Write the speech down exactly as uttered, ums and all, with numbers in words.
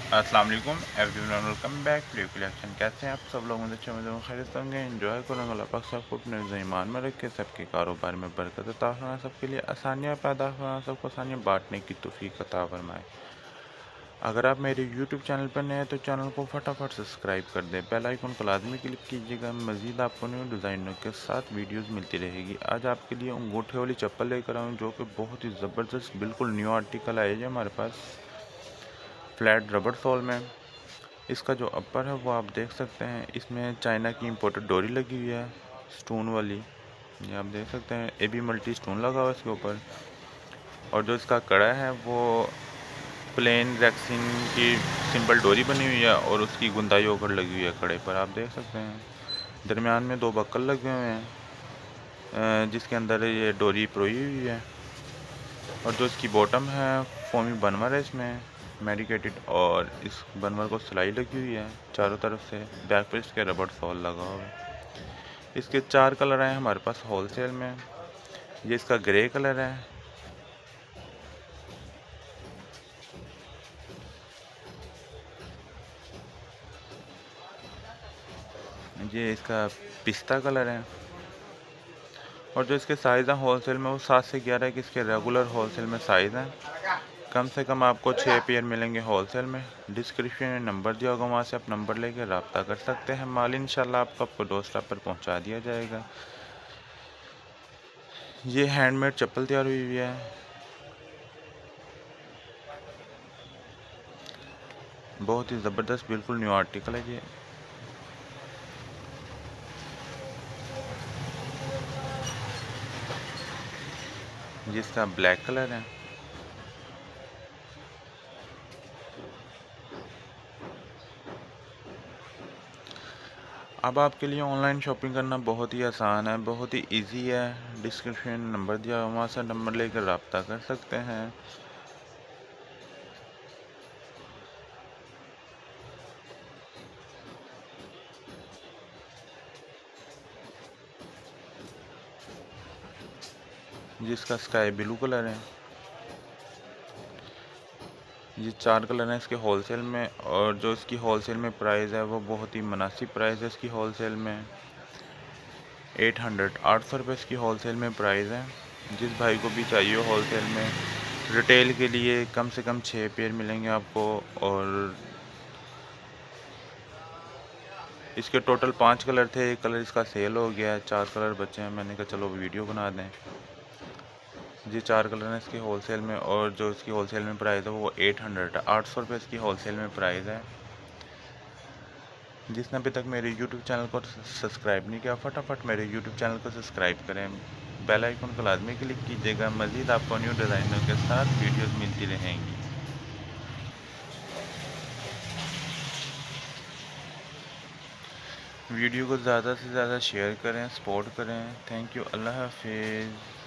अस्सलाम वालेकुम everyone, welcome back to collection. कैसे हैं आप सब लोग? मुझे अच्छे मज़े में खैरियत होंगे। एंजॉय करूँगा। अल्लाह पाक सबको अपने ईमान में रखे, सबके कारोबार में बरकत अता फरमाए, सबके लिए आसानियाँ पैदा फरमाए, सबको आसानियाँ बांटने की तौफीक अता फरमाए। अगर आप मेरे यूट्यूब चैनल पर नए हैं तो चैनल को फटाफट सब्सक्राइब कर दें, बेल आइकन को लाजमी क्लिक कीजिएगा। मज़ीद आपको न्यू डिज़ाइनों के साथ वीडियोस मिलती रहेगी। आज आपके लिए अंगूठे वाली चप्पल लेकर आऊँ जो कि बहुत ही ज़बरदस्त बिल्कुल न्यू आर्टिकल आया है हमारे पास, फ्लैट रबड़ सोल में। इसका जो अपर है वो आप देख सकते हैं, इसमें चाइना की इम्पोर्टेड डोरी लगी हुई है स्टोन वाली। ये आप देख सकते हैं, ए बी मल्टी स्टोन लगा हुआ है इसके ऊपर। और जो इसका कड़ा है वो प्लेन रेक्सिन की सिंपल डोरी बनी हुई है और उसकी गुंदाई होकर लगी हुई है कड़े पर, आप देख सकते हैं। दरमियान में दो बक्कल लगे हुए हैं जिसके अंदर ये डोरी परोई हुई है। और जो इसकी बॉटम है फोमी बनवर है इसमें मेडिकेटेड, और इस बनवर को सिलाई लगी हुई है चारों तरफ से। बैक पर इसके रबड़ सॉल लगा हुआ है। इसके चार कलर हैं हमारे पास होलसेल में। ये इसका ग्रे कलर है, ये इसका पिस्ता कलर है। और जो इसके साइज़ हैं होलसेल में वो सात से ग्यारह के इसके रेगुलर होलसेल में साइज़ हैं। कम से कम आपको छः पेयर मिलेंगे होलसेल में। डिस्क्रिप्शन में नंबर दिया होगा, वहाँ से आप नंबर लेकर रब्ता कर सकते हैं। माल इंशाल्लाह आपको आपको डोर स्टेप पर पहुँचा दिया जाएगा। ये हैंडमेड चप्पल तैयार हुई हुई है, बहुत ही ज़बरदस्त बिल्कुल न्यू आर्टिकल है ये। जिसका ब्लैक कलर है। अब आपके लिए ऑनलाइन शॉपिंग करना बहुत ही आसान है, बहुत ही इजी है। डिस्क्रिप्शन में नंबर दिया हुआ, वहाँ से नंबर लेकर रब्ता कर सकते हैं। जिसका स्काई ब्लू कलर है। ये चार कलर हैं इसके होलसेल में, और जो इसकी होलसेल में प्राइस है वो बहुत ही मुनासिब प्राइस है इसकी होलसेल में। एट हंड्रेड आठ सौ रुपये इसकी होलसेल में प्राइस है। जिस भाई को भी चाहिए होलसेल में, रिटेल के लिए कम से कम छः पेयर मिलेंगे आपको। और इसके टोटल पांच कलर थे, एक कलर इसका सेल हो गया है, चार कलर बचे हैं। मैंने कहा चलो वीडियो बना दें। जी चार कलर हैं इसके होलसेल में, और जो इसकी होलसेल में प्राइस है वो एट हंड्रेड है, आठ सौ रुपये इसकी होलसेल में प्राइस है। जिसने अभी तक मेरे यूट्यूब चैनल को सब्सक्राइब नहीं किया, फटाफट मेरे यूट्यूब चैनल को सब्सक्राइब करें, बेल आइकन को लाजमी क्लिक कीजिएगा। मज़ीद आपको न्यू डिज़ाइनों के साथ वीडियोस मिलती रहेंगी। वीडियो को ज़्यादा से ज़्यादा शेयर करें, सपोर्ट करें। थैंक यू, अल्लाह हाफिज़।